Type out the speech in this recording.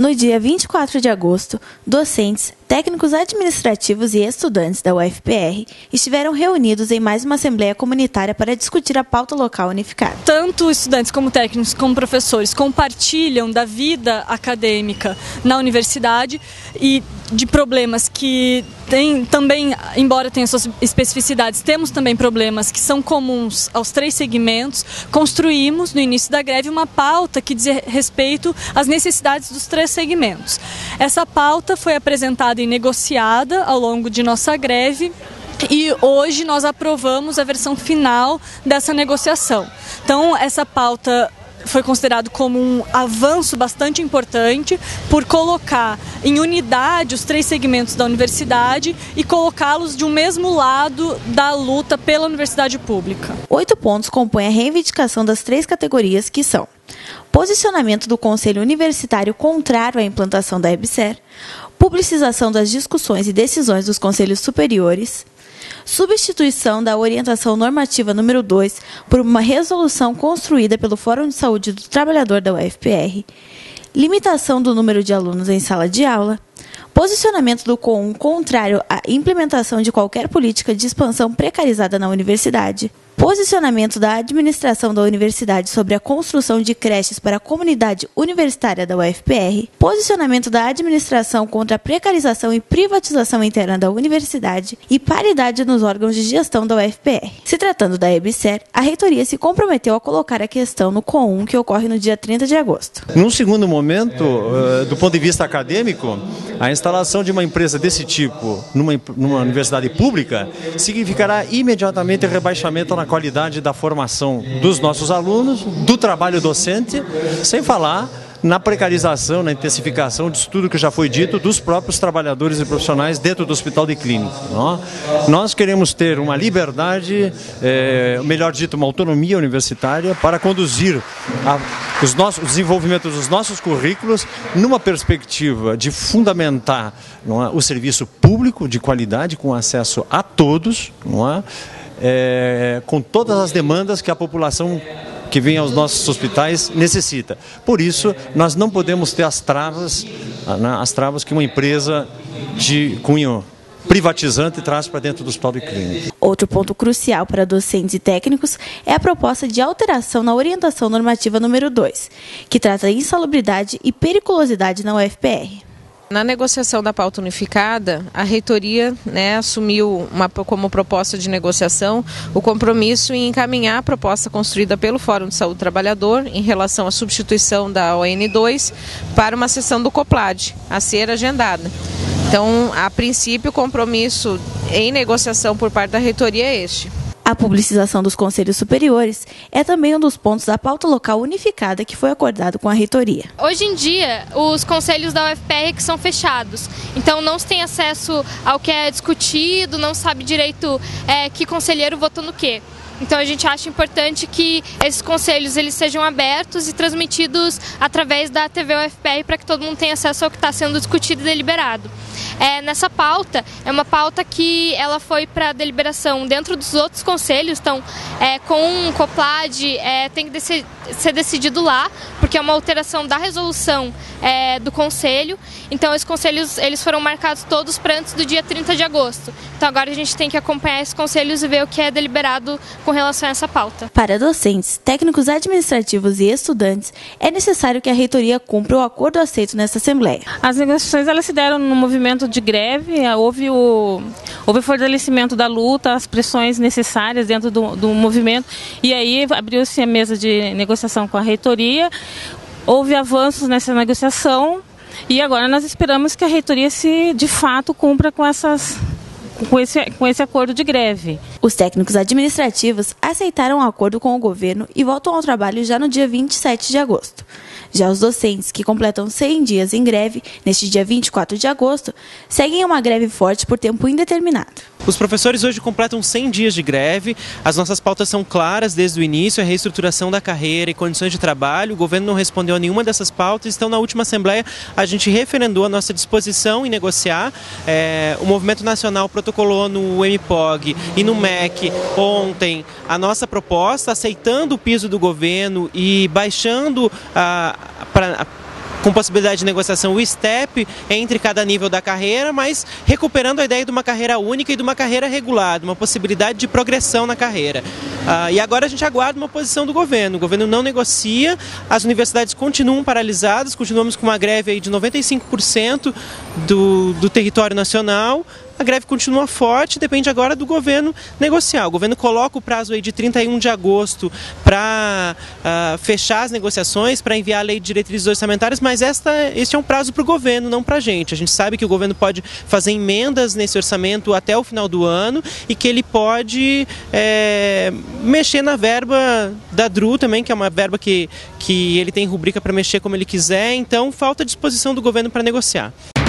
No dia 24 de agosto, docentes, técnicos administrativos e estudantes da UFPR estiveram reunidos em mais uma assembleia comunitária para discutir a pauta local unificada. Tanto estudantes como técnicos como professores compartilham da vida acadêmica na universidade e de problemas que tem também, embora tenham suas especificidades, temos também problemas que são comuns aos três segmentos. Construímos no início da greve uma pauta que diz respeito às necessidades dos três segmentos. Essa pauta foi apresentada e negociada ao longo de nossa greve e hoje nós aprovamos a versão final dessa negociação. Então, essa pauta foi considerado como um avanço bastante importante por colocar em unidade os três segmentos da universidade e colocá-los de um mesmo lado da luta pela universidade pública. 8 pontos compõem a reivindicação das 3 categorias que são: posicionamento do Conselho Universitário contrário à implantação da EBSER, publicização das discussões e decisões dos conselhos superiores, substituição da orientação normativa número 2 por uma resolução construída pelo Fórum de Saúde do Trabalhador da UFPR, limitação do número de alunos em sala de aula, posicionamento do COUN contrário à implementação de qualquer política de expansão precarizada na universidade, posicionamento da administração da universidade sobre a construção de creches para a comunidade universitária da UFPR, posicionamento da administração contra a precarização e privatização interna da universidade e paridade nos órgãos de gestão da UFPR. Se tratando da EBSER, a reitoria se comprometeu a colocar a questão no COUN, que ocorre no dia 30 de agosto. Num segundo momento, do ponto de vista acadêmico, a instalação de uma empresa desse tipo numa universidade pública significará imediatamente rebaixamento na qualidade da formação dos nossos alunos, do trabalho docente, sem falar na precarização, na intensificação disso tudo que já foi dito dos próprios trabalhadores e profissionais dentro do hospital de clínica. Nós queremos ter uma liberdade, melhor dito, uma autonomia universitária para conduzir o desenvolvimento dos nossos currículos numa perspectiva de fundamentar o serviço público de qualidade, com acesso a todos, com todas as demandas que a população que vem aos nossos hospitais necessita. Por isso, nós não podemos ter as travas que uma empresa de cunho privatizante traz para dentro do hospital de clínica. Outro ponto crucial para docentes e técnicos é a proposta de alteração na orientação normativa número 2, que trata a insalubridade e periculosidade na UFPR. Na negociação da pauta unificada, a reitoria assumiu como proposta de negociação o compromisso em encaminhar a proposta construída pelo Fórum de Saúde do Trabalhador em relação à substituição da ON2 para uma sessão do COPLAD, a ser agendada. Então, a princípio, o compromisso em negociação por parte da reitoria é este. A publicização dos conselhos superiores é também um dos pontos da pauta local unificada que foi acordado com a reitoria. Hoje em dia, os conselhos da UFPR que são fechados, então não se tem acesso ao que é discutido, não sabe direito que conselheiro votou no quê. Então a gente acha importante que esses conselhos eles sejam abertos e transmitidos através da TV UFPR para que todo mundo tenha acesso ao que está sendo discutido e deliberado. Nessa pauta, é uma pauta que ela foi para deliberação dentro dos outros conselhos, então com o COPLAD tem que ser decidido lá, porque é uma alteração da resolução do conselho. Então esses conselhos eles foram marcados todos para antes do dia 30 de agosto. Então agora a gente tem que acompanhar esses conselhos e ver o que é deliberado com relação a essa pauta. Para docentes, técnicos administrativos e estudantes, é necessário que a reitoria cumpra o acordo aceito nesta Assembleia. As negociações elas se deram no movimento de greve, houve o fortalecimento da luta, as pressões necessárias dentro do movimento, e aí abriu-se a mesa de negociação com a reitoria, houve avanços nessa negociação, e agora nós esperamos que a reitoria de fato cumpra com esse acordo de greve. Os técnicos administrativos aceitaram o acordo com o governo e voltam ao trabalho já no dia 27 de agosto. Já os docentes, que completam 100 dias em greve, neste dia 24 de agosto, seguem uma greve forte por tempo indeterminado. Os professores hoje completam 100 dias de greve, as nossas pautas são claras desde o início, a reestruturação da carreira e condições de trabalho, o governo não respondeu a nenhuma dessas pautas, então na última Assembleia a gente referendou a nossa disposição em negociar, o Movimento Nacional protocolou no MPOG e no MEC ontem a nossa proposta, aceitando o piso do governo e baixando com possibilidade de negociação o step entre cada nível da carreira, mas recuperando a ideia de uma carreira única e de uma carreira regulada, uma possibilidade de progressão na carreira. E agora a gente aguarda uma posição do governo. O governo não negocia, as universidades continuam paralisadas, continuamos com uma greve aí de 95% do território nacional. A greve continua forte, depende agora do governo negociar. O governo coloca o prazo aí de 31 de agosto para fechar as negociações, para enviar a lei de diretrizes orçamentárias, mas este é um prazo para o governo, não para a gente. A gente sabe que o governo pode fazer emendas nesse orçamento até o final do ano e que ele pode mexer na verba da DRU também, que é uma verba que ele tem rubrica para mexer como ele quiser, então falta disposição do governo para negociar.